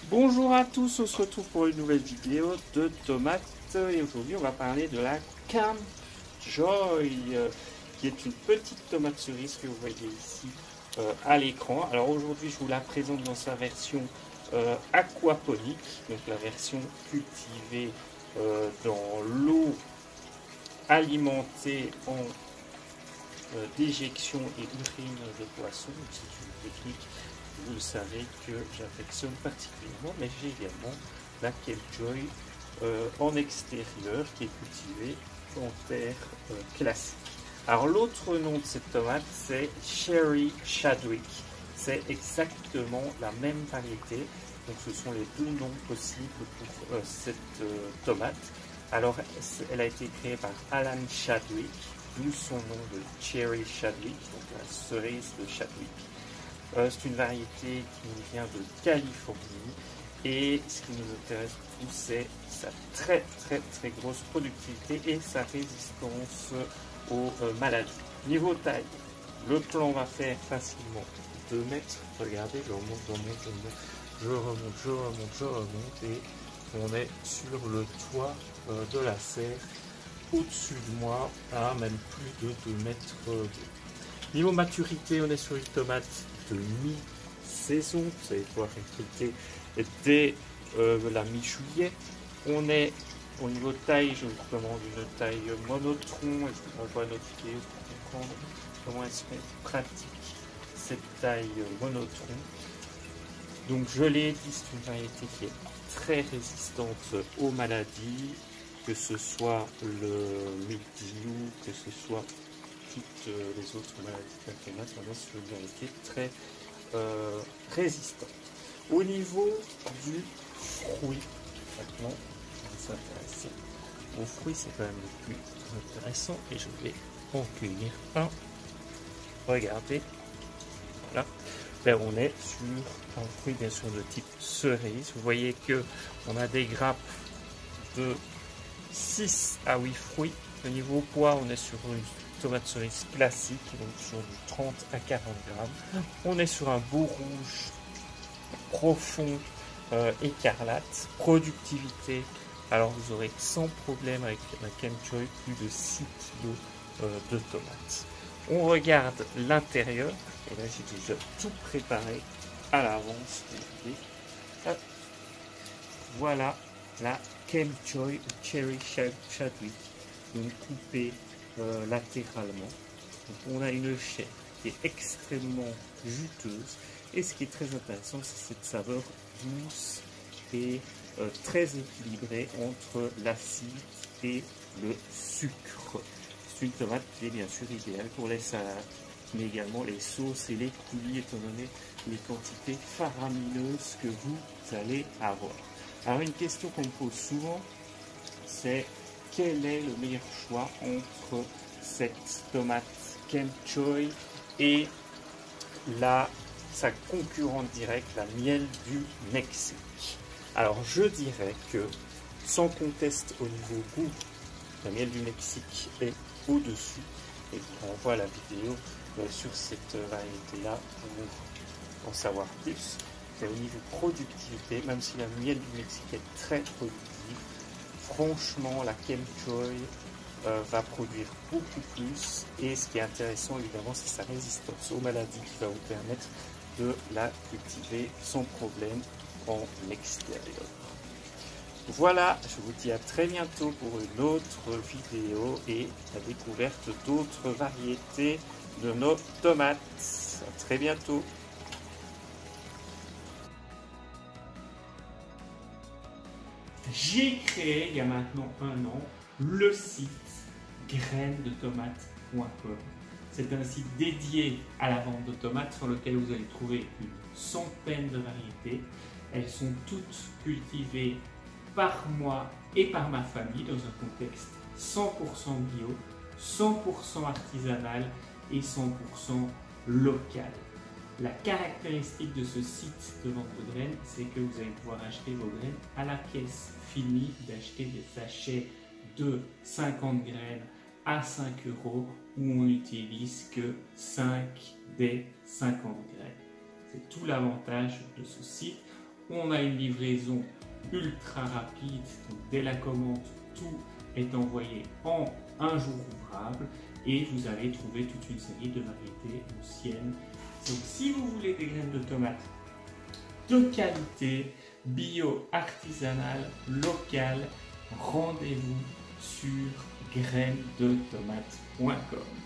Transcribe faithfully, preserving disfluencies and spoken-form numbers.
Bonjour à tous, on se retrouve pour une nouvelle vidéo de tomates et aujourd'hui on va parler de la Camp Joy euh, qui est une petite tomate cerise que vous voyez ici euh, à l'écran. Alors aujourd'hui je vous la présente dans sa version euh, aquaponique, donc la version cultivée euh, dans l'eau alimentée en euh, déjection et urine de poisson. C'est une technique, vous le savez, que j'affectionne particulièrement, mais j'ai également la Camp Joy euh, en extérieur qui est cultivée en terre euh, classique. Alors l'autre nom de cette tomate c'est Cherry Chadwick, c'est exactement la même variété, donc ce sont les deux noms possibles pour euh, cette euh, tomate. Alors elle a été créée par Alan Chadwick, d'où son nom de Cherry Chadwick, donc la cerise de Chadwick. Euh, c'est une variété qui nous vient de Californie et ce qui nous intéresse beaucoup c'est sa très très très grosse productivité et sa résistance aux euh, maladies. Niveau taille, le plan va faire facilement deux mètres. Regardez, je remonte, je remonte, je remonte, je remonte, je remonte, je remonte et on est sur le toit euh, de la serre au-dessus de moi à même plus de deux mètres d'eau. Niveau maturité, on est sur une tomate de mi-saison, vous allez pouvoir récolter dès euh, la mi-juillet. On est au niveau de taille, je vous recommande une taille monotron, et je vous renvoie à notre vidéo pour comprendre comment est-ce qu'on pratique cette taille monotron. Donc je l'ai dit, c'est une variété qui est très résistante aux maladies, que ce soit le mildiou, que ce soit toutes les autres maladies de la tomate. On est sur une variété très euh, résistante. Au niveau du fruit, maintenant on va s'intéresser aux fruits, c'est quand même le plus intéressant et je vais en cueillir un. Regardez, voilà. Là, on est sur un fruit bien sûr de type cerise. Vous voyez que on a des grappes de six à huit fruits. Au niveau poids, on est sur une tomate cerise classique, donc sur du trente à quarante grammes. On est sur un beau rouge profond euh, écarlate. Productivité, alors vous aurez sans problème avec la Camp Joy plus de six kilos euh, de tomates. On regarde l'intérieur, et là j'ai déjà tout préparé à l'avance. Voilà la Camp Joy Cherry Chadwick, donc coupée euh, latéralement. Donc on a une chair qui est extrêmement juteuse et ce qui est très intéressant c'est cette saveur douce et euh, très équilibrée entre l'acide et le sucre. C'est une tomate qui est bien sûr idéale pour les salades, mais également les sauces et les coulis étant donné les quantités faramineuses que vous allez avoir. Alors une question qu'on me pose souvent, c'est quel est le meilleur choix entre cette tomate Camp Joy et la, sa concurrente directe, la miel du Mexique. Alors je dirais que sans conteste au niveau goût, la miel du Mexique est au-dessus et on voit la vidéo euh, sur cette variété là pour en savoir plus. Et au niveau productivité, même si la miel du Mexique est très productive, franchement la Camp Joy euh, va produire beaucoup plus et ce qui est intéressant évidemment c'est sa résistance aux maladies qui va vous permettre de la cultiver sans problème en extérieur. Voilà, je vous dis à très bientôt pour une autre vidéo et la découverte d'autres variétés de nos tomates. À très bientôt. J'ai créé il y a maintenant un an le site graines de tomates point com. C'est un site dédié à la vente de tomates sur lequel vous allez trouver une centaine de variétés. Elles sont toutes cultivées par moi et par ma famille dans un contexte cent pour cent bio, cent pour cent artisanal et cent pour cent local. La caractéristique de ce site de vente de graines, c'est que vous allez pouvoir acheter vos graines à la caisse. Fini d'acheter des sachets de cinquante graines à cinq euros où on n'utilise que cinq des cinquante graines. C'est tout l'avantage de ce site. On a une livraison ultra rapide, donc dès la commande, tout est envoyé en un jour ouvrable et vous allez trouver toute une série de variétés anciennes. Donc si vous voulez des graines de tomates de qualité, bio, artisanale, locale, rendez-vous sur graines de tomates point com.